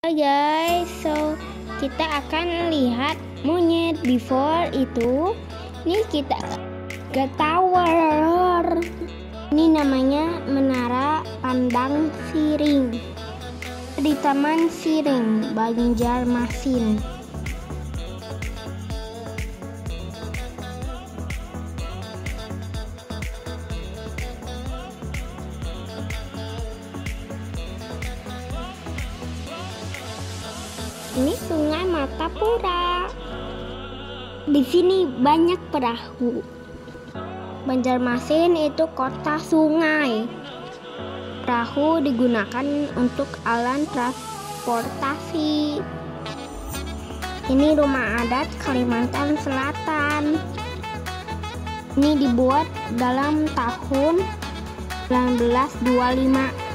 Halo guys, so kita akan lihat monyet. Before itu, ini kita ke tower. Ini namanya Menara Pandang Siring di Taman Siring, Banjarmasin. Ini Sungai Martapura. Di sini banyak perahu. Banjarmasin itu kota sungai. Perahu digunakan untuk alat transportasi. Ini rumah adat Kalimantan Selatan. Ini dibuat dalam tahun 1925.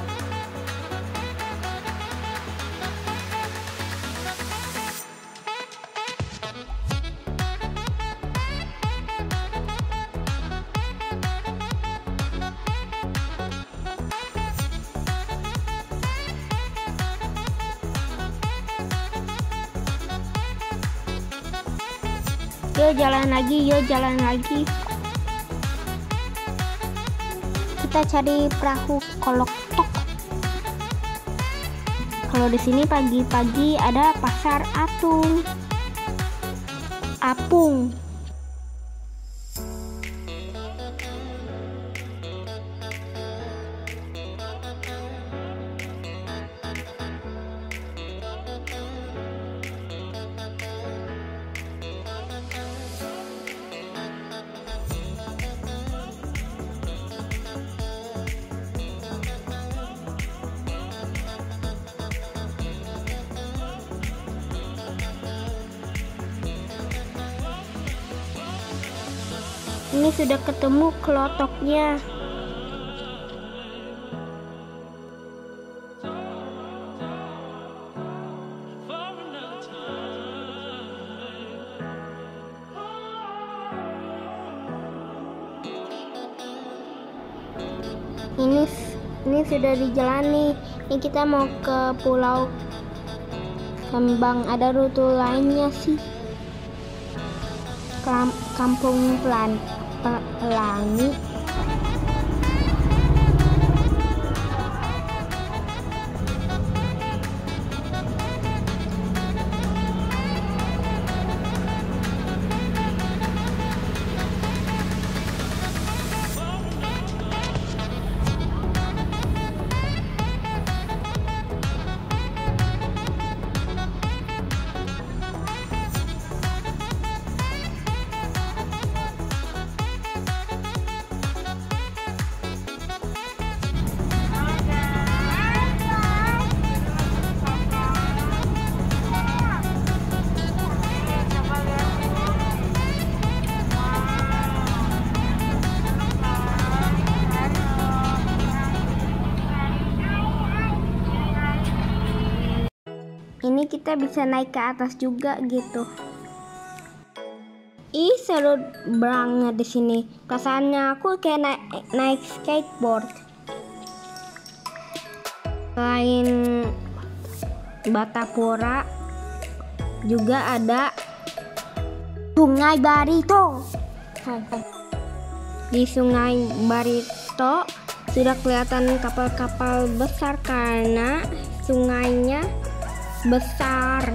Yuk jalan lagi. Kita cari perahu koloktok. Kalau di sini pagi-pagi ada pasar apung. Ini sudah ketemu kelotoknya. Ini sudah dijalani. Ini kita mau ke Pulau Kembang. Ada rute lainnya sih. Kampung Pelangi. Ini kita bisa naik ke atas juga gitu. Ih, seru banget di sini. Perasaannya aku kayak naik skateboard. Selain Batapura, juga ada Sungai Barito. Di Sungai Barito sudah kelihatan kapal-kapal besar karena sungainya besar.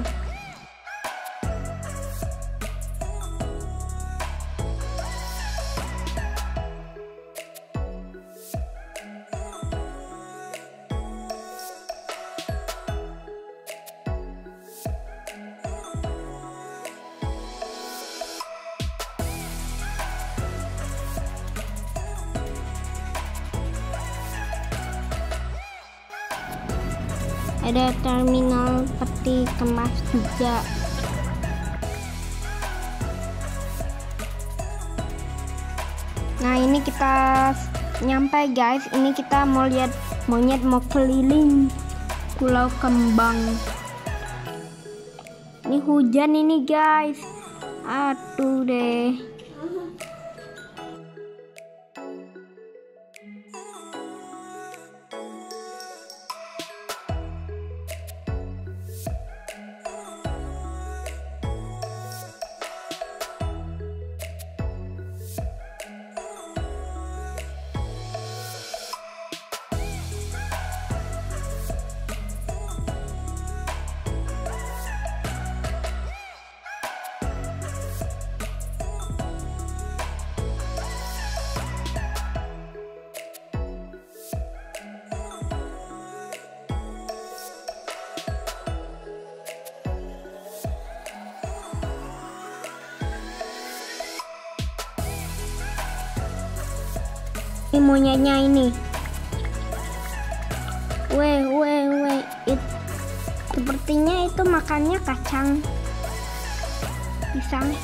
Ada terminal peti kemas juga. Nah, ini kita nyampe guys. Ini kita mau lihat monyet mau keliling Pulau Kembang. Ini hujan ini guys. Aduh deh. si monyetnya ini. Sepertinya itu makannya kacang pisang.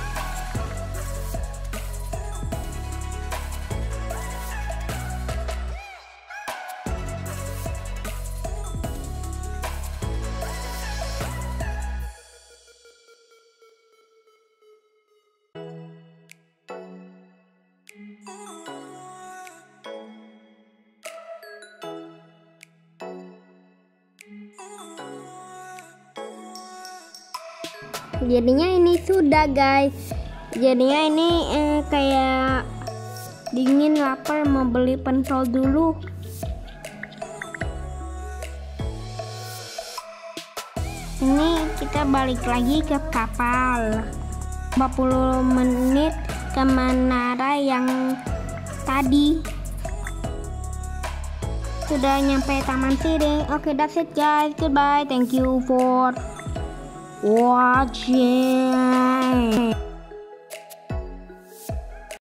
Jadinya ini sudah guys. Jadinya ini kayak dingin, lapar, mau beli pentol dulu. Ini kita balik lagi ke kapal. 40 menit ke menara yang tadi. Sudah nyampe Taman Siring. Oke, that's it guys. Goodbye. Thank you for watching.